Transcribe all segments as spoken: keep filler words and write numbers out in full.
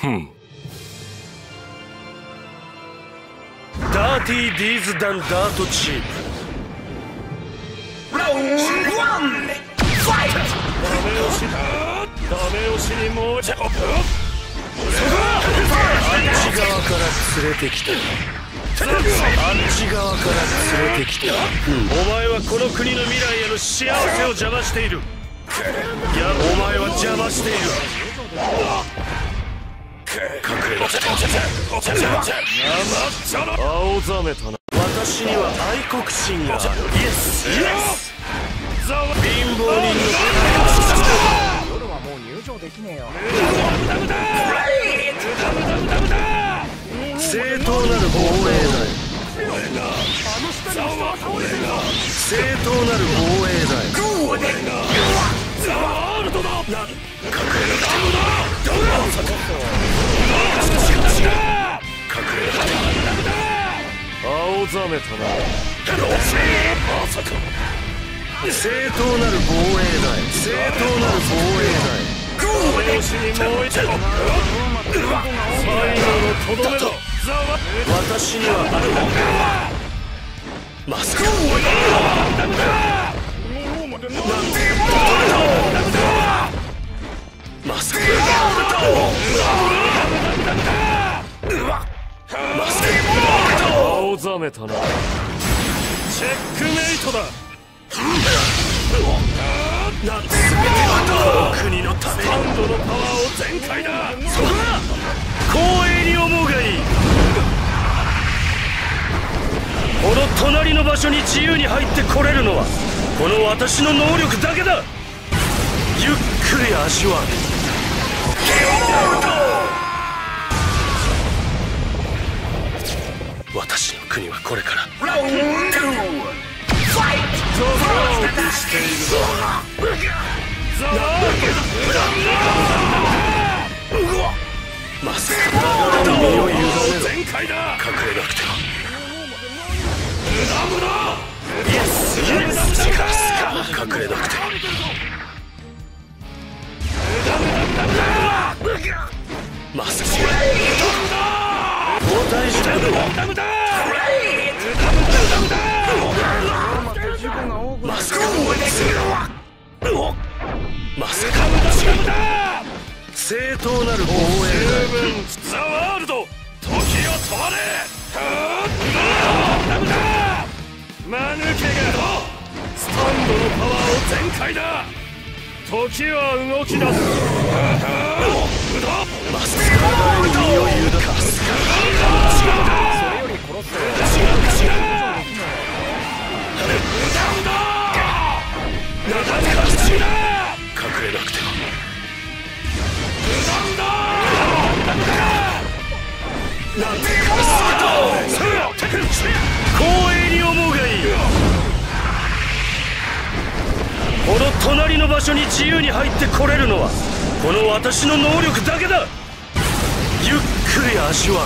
ふん。ダーティーディーズダンダートチープ。ラウンドワンファイト。ダメ押しだ。ダメ押しにもうちょっと。そこはあっち側から連れてきた。あっち側から連れてきた。お前はこの国の未来への幸せを邪魔している。いや、お前は邪魔している。隠れろ。青ざめたな。私には愛国心がある。イエスイエス。貧乏人の夜はもう入場できねえよ。 正当なる防衛だよ。正当なる防衛だよ。ザワールドだ。隠れなくてもどうだ。青ざめたな。正当なる防衛だよ。正当なる防衛だよ。最後のとどめだ。私にはある。マスクマスクマスク青ざめたな。チェックメイトだ。なんて全ては国のために。スタンドのパワーを全開だ。そこだ。光栄に思うがいい。この隣の場所に自由に入ってこれるのはこの私の能力だけだ。ゆっくり味わう。私の国はこれからラウンドツーファイト。ゾローとしている。ザワーマスク流れに身を委ねろ。全開だ。隠れなくても無駄無駄。イエスイエス。スカスカ。隠れなくても無駄無駄無駄無駄。マスク交代してる。無駄無駄無駄無駄無駄。マスクマスク無駄。正当なる防衛だ。ザワールド時を止まれ。無駄無駄。間抜けがスタンドのパワーを全開だ。時は動き出す。マスク流れに身を委ねかすか。それより殺すよ。無駄無駄。隠れなくても無駄無駄。なんてかすか。光栄に思うがいい。この隣の場所に自由に入ってこれるのはこの私の能力だけだ。ゆっくり味わう。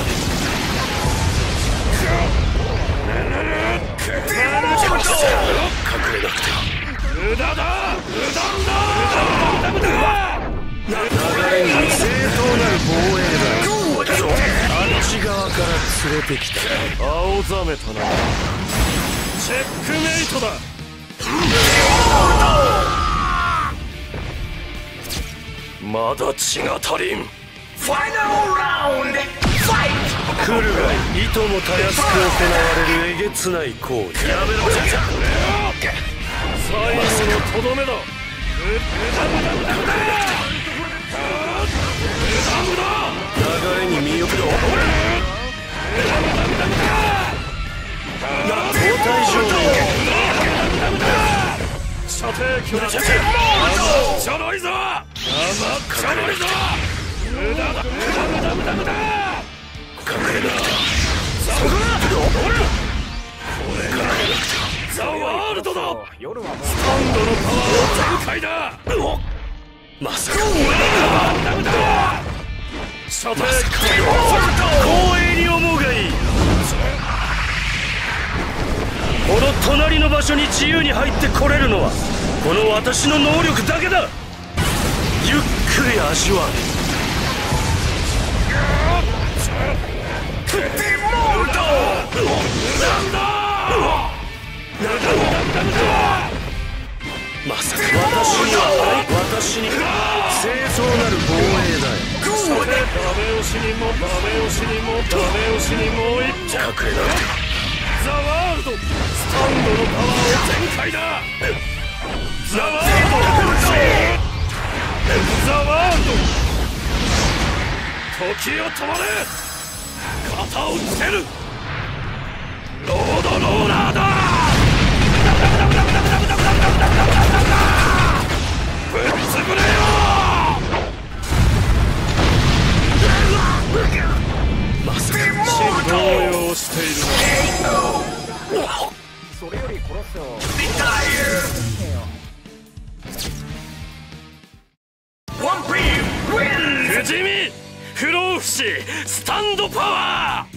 隠れなくても無駄だ。無駄無駄無駄無駄無駄。流れに正当なる防衛だ。あっち側から連れてきた。青ざめたな。チェックメイトだ。まだ血が足りん。ファイナルラウンドファイト。来るがい。いともたやすく行われるえげつない行為。やめろ。最後のとどめだ。流れに身を。交代状態。射程距離。甘っちょろいぞ。甘っちょろいぞ。無駄だ。無駄無駄無駄。隠れなくてもそこだ。隠れなくてもザワールドだ。スタンドのパワーを全開だ。まさか無駄。射程光栄に思うがいい。この隣の場所に自由に入ってこれるのはこの私の能力だけだ。ゆっくり味わう。 しに清掃なる防衛だよ。ダメ押しにもダメ押しにもダメ押しにもう一丁隠れなくてザワールドスタンドのパワーを全開だ。ザワールドザワールド時を止まれ肩をつけるロードローラーだ。ぶっ潰れよ。まさか動揺しているな。 それより殺すよ。 不死身不老不死スタンドパワー。